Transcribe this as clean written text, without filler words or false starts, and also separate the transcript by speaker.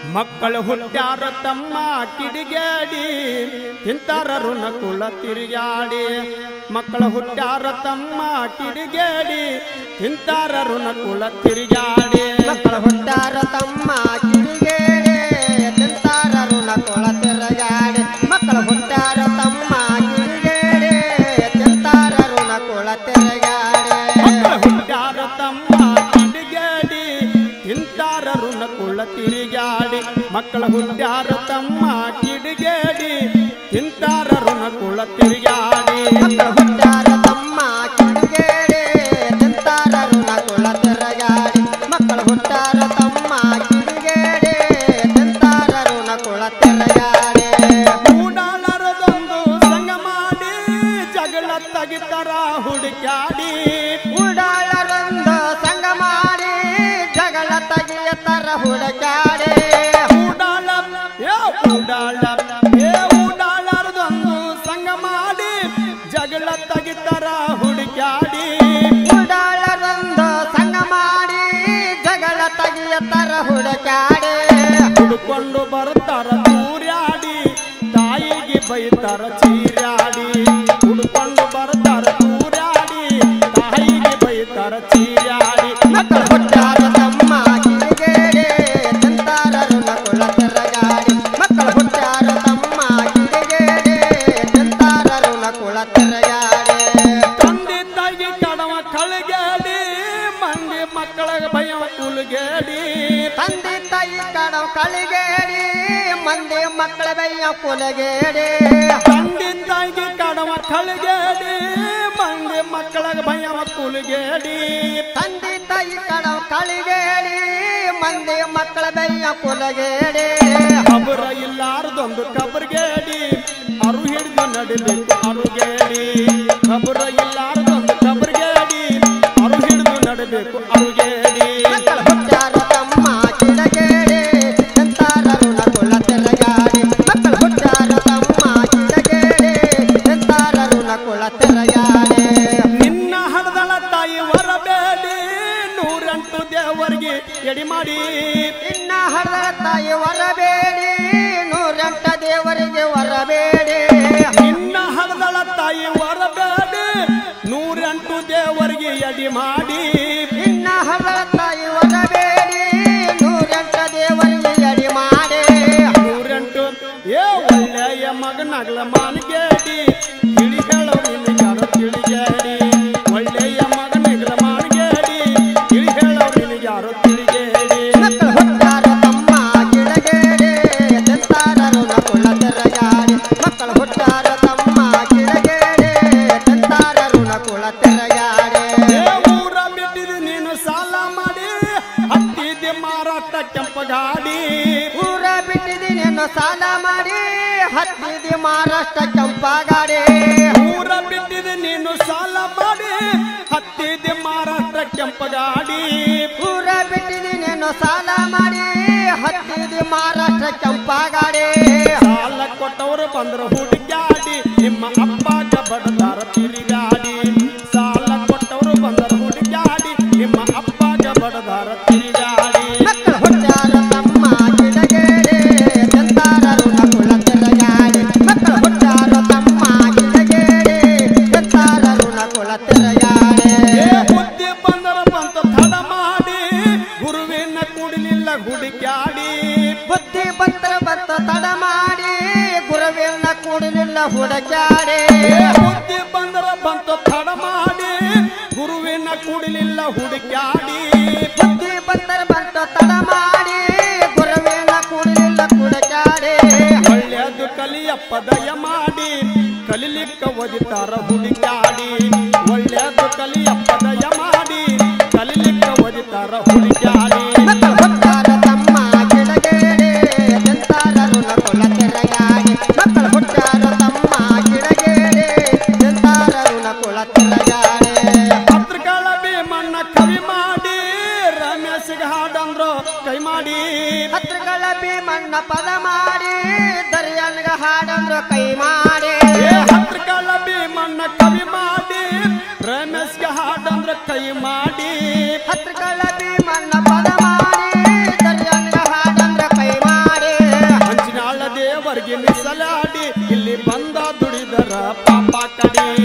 Speaker 1: ಮಕ್ಕಳು ಹುಟ್ಟ್ಯಾರ ತಮ್ಮ ಕಿಡಿಗೇಡಿ ತಿಂತಾರ ಋಣ ಕುಲ ತಿರುಗಾಡಿ ಮಕ್ಕಳು ಹುಟ್ಟ್ಯಾರ ತಮ್ಮ ಕಿಡಿಗೇಡಿ ತಿಂತಾರ ಋಣ ಕುಲ ತಿರುಗಾಡಿ
Speaker 2: ಮಕ್ಕಳು ಹುಟ್ಟ್ಯಾರ ತಮ್ಮ ಕಿಡಿಗೇಡಿ ತಿಂತಾರ ಋಣ ಕುಲ ತಿರುಗಾಡಿ ಮಕ್ಕಳು ಹುಟ್ಟ್ಯಾರ ತಮ್ಮ ಕಿಡಿಗೇಡಿ ತಿಂತಾರ ಋಣ ಕುಲ ತಿರುಗಾಡಿ
Speaker 1: ಮಕ್ಕಳು ಹುಟ್ಟ್ಯಾರ ತಮ್ಮ ಕಿಡಿಗೇಡಿ ತಿಂತಾರ ಋಣ ಕುಲ ತಿರುಗಾಡಿ ಮಕ್ಕಳ ಹುಟ್ಟ್ಯಾರ ತಮ್ಮ ಕಿಡಿಗೇಡಿ ತಿಂತಾರ ಋಣ ಕುಲ ತಿರುಗಾಡಿ
Speaker 2: ಮಕ್ಕಳು ಹುಟ್ಟ್ಯಾರ ತಮ್ಮ ಕಿಡಿಗೇಡಿ ತಿಂತಾರ ಋಣ ಕುಲ ತಿರುಗಾಡಿ ಮಕ್ಕಳು ಹುಟ್ಟ್ಯಾರ ತಮ್ಮ ಕಿಡಿಗೇಡಿ ತಿಂತಾರ ಋಣ ಕುಲ ತಿರುಗಾಡಿ
Speaker 1: ಕೂಡಾಳರದೊಂದು ಸಂಗ ಮಾಡಿ ಜಗಳ ತೆಗಿತಾರ ಹುಡುಕ್ಯಾಡಿ
Speaker 2: ಕೂಡಾಳರೊಂದು ಸಂಗ ಮಾಡಿ ಜಗಳ ತೆಗಿಯತರ ಹುಡುಕಾಡಿ
Speaker 1: ಉಡಾಳರದೊಂದು ಸಂಗ ಮಾಡಿ ಜಗಳ ತೆಗಿತಾರ ಹುಡುಕ್ಯಾಡಿ
Speaker 2: ಕೂಡಾಳರೊಂದು ಸಂಗ ಮಾಡಿ ಜಗಳ ತೆಗಿಯತರ ಹುಡುಕಾಡಿ
Speaker 1: ಹುಡುಕೊಂಡು ಬರ್ತಾರ ತೂರ್ಯಾಡಿ ತಾಯಿಗೆ ಬೈತಾರ ಚೀರ್ಯಾಡಿ ಹುಡುಕೊಂಡು ಬರ್ತಾರ ತೂರ್ಯಾಡಿ ತಾಯಿಗೆ ಬೈತಾರ ಚೀರ್ಯಾಡಿ
Speaker 2: ಮಕ್ಕಳು ಹುಟ್ಟ್ಯಾರ ತಮ್ಮ ಕಿಡಿಗೇಡಿ ತಿಂತಾರ ಋಣ ಕುಲ ತಿರುಗಾಡಿ ಮಕ್ಕಳು ಹುಟ್ಟ್ಯಾರ ತಮ್ಮ ಕಿಡಿಗೇಡಿ ತಿಂತಾರ ಋಣ ಕುಲ ತಿರುಗಾಡಿ
Speaker 1: ತಂದೆ ತಾಯಿಗೆ ಕಡವ ಕಳಗೇಡಿ ಮಂದಿ ಮಕ್ಕಳ ಭಯ ಕುಲಗೇಡಿ
Speaker 2: ತಂದೆ ತಾಯಿ ಕಡವ ಕಳಿಗೇಡಿ ಮಂದಿ ಮಕ್ಕಳ ಬಯ್ಯ ಕುಲಗೇಡಿ
Speaker 1: ತಂದೆ ತಾಯಿಗೆ ಕಡವ ಕಳಗೇಡಿ ಮಂದಿ ಮಕ್ಕಳ ಭಯ ಕುಲಗೇಡಿ
Speaker 2: ತಂದೆ ತಾಯಿ ಕಡವ ಕಳಿಗೇಡಿ ಮಂದಿ ಮಕ್ಕಳ ಬಯ್ಯ ಕುಲಗೇಡಿ
Speaker 1: ಕಬರ ಇಲ್ಲಾರದೊಂದು ಕಬರ್ಗೇಡಿ ಅರು ಹಿಡಿದು ನಡಿಬೇಕು ಅರುಗೇಡಿ ಕಬರ ಇಲ್ಲಾರದೊಂದು ಕಬರ್ಗೇಡಿ ಅರು ಹಿಡಿದು ನಡಬೇಕು ಅರುಗೇಡಿ
Speaker 2: ಮಕ್ಕಳು ಹುಟ್ಟ್ಯಾರ ತಮ್ಮ ಕಿಡಿಗೇಡಿ ತಿಂತಾರ ಋಣ ಕುಲ ತಿರುಗಾಡಿ ಮಕ್ಕಳು ಹುಟ್ಟ್ಯಾರ ತಮ್ಮ ಕಿಡಿಗೇಡಿ ತಿಂತಾರ ಋಣ ಕುಲ ತಿರುಗಾಡಿ
Speaker 1: ನಿನ್ನ ಹಡದಳ ತಾಯಿ ವರಬೇಡಿ 108 ದೇವರಿಗೆ ಎಡಿ ಮಾಡಿ
Speaker 2: ಇನ್ನ ಹಡದ ತಾಯಿ ವರಬೇಡಿ 108 ದೇವರಿಗೆ ವರಬೇಡಿ
Speaker 1: ನಿನ್ನ ಹಡದಳ ತಾಯಿ ವರಬೇಡಿ 108 ದೇವರಿಗೆ ಎಡಿ ಮಾಡಿ
Speaker 2: ಇನ್ನ ಹಡದ ತಾಯಿ ವರಬೇಡಿ 108 ದೇವರಿಗೆ ಎಡಿ ಮಾಡಿ
Speaker 1: 108 ಏ ಒಳ್ಳೆಯ ಮಗನಗಲ ಮಾನ್ಗೇಡಿ ತಿಳಿ ಹೇಳೋ ನಿನಗ್ಯಾರು ತಿಳಿಗೇಡಿ ಒಳ್ಳೆಯ ಮಗನಗಲ ಮಾನ್ಗೇಡಿ ತಿಳಿ ಹೇಳೋ ನಿನಗ್ಯಾರು ತಿಳಿಗೇಡಿ
Speaker 2: ಮಕ್ಕಳು ಹುಟ್ಟ್ಯಾರ ತಮ್ಮ ಕಿಡಿಗೇಡಿ ತಿಂತಾರ ಋಣ ಕುಲ ತಿರುಗಾಡಿ ಮಕ್ಕಳು ಹುಟ್ಟ್ಯಾರ ತಮ್ಮ ಕಿಡಿಗೇಡಿ ತಿಂತಾರ ಋಣ ಕುಲ ತಿರುಗಾಡಿ
Speaker 1: ಏ ಊರ ಬಿಟ್ಟಿದ್ದು ನೀನು ಸಾಲ ಮಾಡಿ ಹತ್ತಿದ್ದೆ ಮಾರಾಟ ಕೆಂಪಗಾಡಿ
Speaker 2: ಊರ ಬಿಟ್ಟಿದ್ದೀನೇನು ಸಾಲ ಮಾಡಿ ಹತ್ತಿದಿ ಮಹಾರಾಷ್ಟ್ರ ಕೆಂಪಗಾಡಿ
Speaker 1: ಊರ ಬಿಟ್ಟಿದ್ದು ನೀನು ಸಾಲ ಮಾಡಿ ಹತ್ತಿದ್ದೆ ಮಾರಾಟ ಕೆಂಪಗಾಡಿ
Speaker 2: ಊರ ಬಿಟ್ಟಿದ್ದೀನೇನು ಸಾಲ ಮಾಡಿ ಹತ್ತಿದಿ ಮಹಾರಾಷ್ಟ್ರ ಕೆಂಪಗಾಡಿ
Speaker 1: ಸಾಲ ಕೊಟ್ಟವರು ಬಂದ್ರು ಹುಡುಕ್ಯಾಡಿ ನಿಮ್ಮ ಅಪ್ಪಗ ಬಡದಾರ ತಿರುಗಾಡಿ ಸಾಲ ಕೊಟ್ಟವರು ಬಂದರು ಹುಡುಕ್ಯಾಡಿ ನಿಮ್ಮ ಅಪ್ಪಗ ಬಡದಾರ ತಿರುಗಾಡಿ
Speaker 2: ಮಕ್ಕಳು ಹುಟ್ಟ್ಯಾರ ತಮ್ಮ ಕಿಡಿಗೇಡಿ ತಿಂತಾರ ಋಣ ಕುಲ ತಿರುಗಾಡಿ ಮಕ್ಕಳು ಹುಟ್ಟ್ಯಾರ ತಮ್ಮ ಕಿಡಿಗೇಡಿ ತಿಂತಾರ ಋಣ ಕುಲ ತಿರುಗಾಡಿ
Speaker 1: ಏ ಬುದ್ಧಿ ಬಂದರ ಬಂತ ತಡ ಮಾಡಿ ಗುರುವಿನ ಕುಡಿಲಿಲ್ಲ ಹುಡುಕ್ಯಾಡಿ
Speaker 2: ಬುದ್ಧಿ ಬಂತರ ಬಂತ ತಡ ಮಾಡಿ ಗುರುವಿನ ಕೂಡಲಿಲ್ಲ ಹುಡುಕಾಡಿ
Speaker 1: ಏ ಬುದ್ಧಿ ಬಂದರ ಬಂತ ತಡ ಮಾಡಿ ಗುರುವಿನ ಕುಡಿಲಿಲ್ಲ ಹುಡುಕ್ಯಾಡಿ
Speaker 2: ಬುದ್ಧಿ ಬಂತರ ಬಂತ ತಡ ಮಾಡಿ ಗುರುವಿನ ಕೂಡಲಿಲ್ಲ ಹುಡುಕಾಡಿ
Speaker 1: ಒಳ್ಳೆಯದು ಕಲಿಯಪ್ಪ ದಯ ಮಾಡಿ ಕಲಿಲಿಕ್ಕ ಒದಿತಾರ ಹುಡುಕ್ಯಾಡಿ ಒಳ್ಳೆಯದು ಕಲಿಯಪ್ಪ ದಯ ಮಾಡಿ ಕಲಿಲಿಕ್ಕ ಒದಿತಾರ ಹುಡುಕ್ಯಾಡಿ
Speaker 2: ಮಕ್ಕಳು ಹುಟ್ಟ್ಯಾರ ತಮ್ಮ ಕಿಡಿಗೇಡಿ ತಿಂತಾರ ಋಣ ಕುಲ ತಿರುಗಾಡಿ ಮಕ್ಕಳು ಹುಟ್ಟ್ಯಾರ ತಮ್ಮ ಕಿಡಿಗೇಡಿ ತಿಂತಾರ ಋಣ ಕುಲ ತಿರುಗಾಡಿ
Speaker 1: ಪತ್ರಗಳ ಭೀಮಣ್ಣ ಕವಿ ಮಾಡಿ ರಮೇಶ್ಗೆ ಹಾಡಂದ್ರು ಕೈ ಮಾಡಿ
Speaker 2: ಹತ್ರಗಳ ಭೀಮಣ್ಣ ಪದ ಮಾಡಿ ದರ್ಯನ್ಗ ಹಾಡಂದ್ರು ಕೈ ಮಾಡಿ
Speaker 1: ಏ ಪತ್ರಗಳ ಭೀಮಣ್ಣ ಕವಿ ಮಾಡಿ ರಮೇಶ್ಗೆ ಹಾಡಂದ್ರು ಕೈ ಮಾಡಿ
Speaker 2: ಹತ್ರಗಳ ಭೀಮಣ್ಣ ಪದ ಮಾಡಿ ದರ್ಯನ್ಗ ಹಾಡಂದ್ರ ಕೈ ಮಾಡಿ
Speaker 1: ಕಡೆ